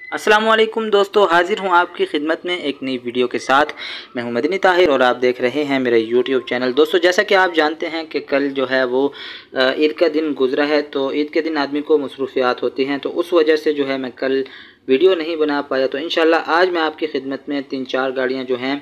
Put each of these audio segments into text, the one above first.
अस्सलामुअलैकुम दोस्तों, हाजिर हूँ आपकी खिदमत में एक नई वीडियो के साथ। मैं हूँ मदनी ताहिर और आप देख रहे हैं मेरा यूट्यूब चैनल। दोस्तों, जैसा कि आप जानते हैं कि कल जो है वो ईद का दिन गुजरा है, तो ईद के दिन आदमी को मसरूफियात होती हैं, तो उस वजह से जो है मैं कल वीडियो नहीं बना पाया। तो इंशाल्लाह आज मैं आपकी खिदमत में 3-4 गाड़ियाँ जो हैं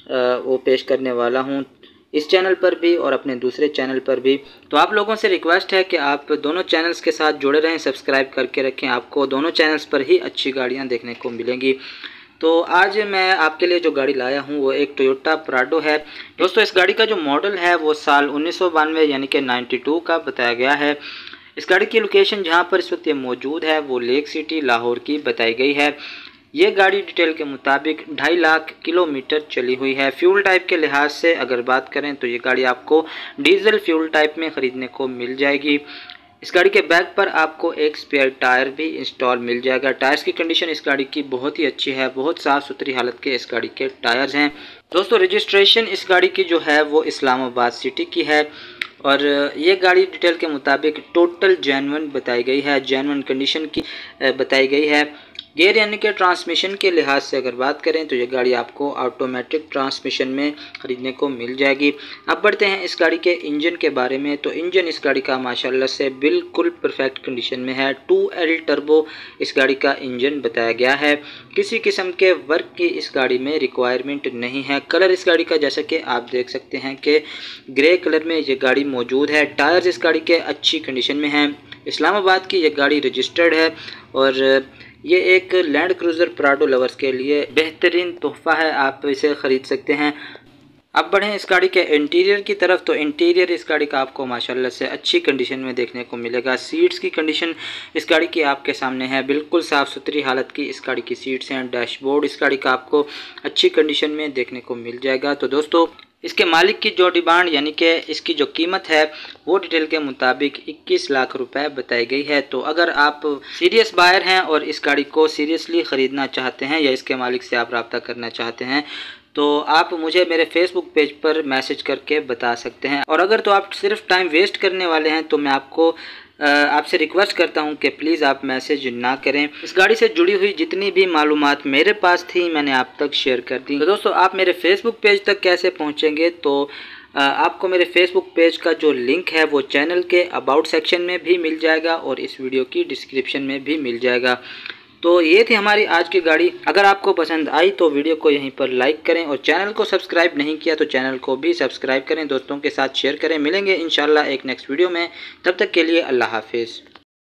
वो पेश करने वाला हूँ, इस चैनल पर भी और अपने दूसरे चैनल पर भी। तो आप लोगों से रिक्वेस्ट है कि आप दोनों चैनल्स के साथ जुड़े रहें, सब्सक्राइब करके रखें, आपको दोनों चैनल्स पर ही अच्छी गाड़ियां देखने को मिलेंगी। तो आज मैं आपके लिए जो गाड़ी लाया हूं वो एक टोयोटा प्राडो है। दोस्तों, इस गाड़ी का जो मॉडल है वो साल 1992 यानी कि 92 का बताया गया है। इस गाड़ी की लोकेशन जहां पर इस वक्त ये मौजूद है वो लेक सिटी लाहौर की बताई गई है। ये गाड़ी डिटेल के मुताबिक 2.5 लाख किलोमीटर चली हुई है। फ्यूल टाइप के लिहाज से अगर बात करें तो ये गाड़ी आपको डीजल फ्यूल टाइप में ख़रीदने को मिल जाएगी। इस गाड़ी के बैक पर आपको एक स्पेयर टायर भी इंस्टॉल मिल जाएगा। टायर्स की कंडीशन इस गाड़ी की बहुत ही अच्छी है, बहुत साफ़ सुथरी हालत के इस गाड़ी के टायर्स हैं। दोस्तों, रजिस्ट्रेशन इस गाड़ी की जो है वो इस्लामाबाद सिटी की है और ये गाड़ी डिटेल के मुताबिक टोटल जेन्युइन बताई गई है, जेन्युइन कंडीशन की बताई गई है। गियर यानी कि ट्रांसमिशन के लिहाज से अगर बात करें तो ये गाड़ी आपको ऑटोमेटिक ट्रांसमिशन में ख़रीदने को मिल जाएगी। अब बढ़ते हैं इस गाड़ी के इंजन के बारे में। तो इंजन इस गाड़ी का माशाल्लाह से बिल्कुल परफेक्ट कंडीशन में है। 2L टर्बो इस गाड़ी का इंजन बताया गया है। किसी किस्म के वर्क की इस गाड़ी में रिक्वायरमेंट नहीं है। कलर इस गाड़ी का जैसा कि आप देख सकते हैं कि ग्रे कलर में ये गाड़ी मौजूद है। टायर्स इस गाड़ी के अच्छी कंडीशन में हैं। इस्लामाबाद की ये गाड़ी रजिस्टर्ड है और ये एक लैंड क्रूज़र प्राडो लवर्स के लिए बेहतरीन तोहफ़ा है, आप इसे ख़रीद सकते हैं। अब बढ़ें इस गाड़ी के इंटीरियर की तरफ। तो इंटीरियर इस गाड़ी का आपको माशाल्लाह से अच्छी कंडीशन में देखने को मिलेगा। सीट्स की कंडीशन इस गाड़ी की आपके सामने है, बिल्कुल साफ़ सुथरी हालत की इस गाड़ी की सीट्स हैं। डैशबोर्ड इस गाड़ी का आपको अच्छी कंडीशन में देखने को मिल जाएगा। तो दोस्तों, इसके मालिक की जो डिमांड यानी कि इसकी जो कीमत है वो डिटेल के मुताबिक 21 लाख रुपए बताई गई है। तो अगर आप सीरियस बायर हैं और इस गाड़ी को सीरियसली ख़रीदना चाहते हैं या इसके मालिक से आप रब्ता करना चाहते हैं तो आप मुझे मेरे फेसबुक पेज पर मैसेज करके बता सकते हैं। और अगर तो आप सिर्फ टाइम वेस्ट करने वाले हैं तो मैं आपसे रिक्वेस्ट करता हूं कि प्लीज़ आप मैसेज ना करें। इस गाड़ी से जुड़ी हुई जितनी भी मालूमात मेरे पास थी मैंने आप तक शेयर कर दी। तो दोस्तों, आप मेरे फेसबुक पेज तक कैसे पहुंचेंगे? तो आपको मेरे फेसबुक पेज का जो लिंक है वो चैनल के अबाउट सेक्शन में भी मिल जाएगा और इस वीडियो की डिस्क्रिप्शन में भी मिल जाएगा। तो ये थी हमारी आज की गाड़ी। अगर आपको पसंद आई तो वीडियो को यहीं पर लाइक करें और चैनल को सब्सक्राइब नहीं किया तो चैनल को भी सब्सक्राइब करें, दोस्तों के साथ शेयर करें। मिलेंगे इंशाल्लाह एक नेक्स्ट वीडियो में, तब तक के लिए अल्लाह हाफिज़।